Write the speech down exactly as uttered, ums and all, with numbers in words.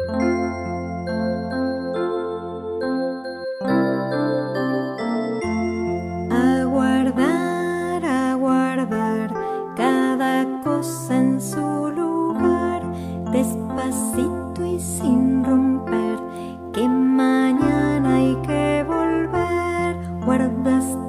Aguardar, aguardar, cada cosa en su lugar, despacito y sin romper, que mañana hay que volver. Guardas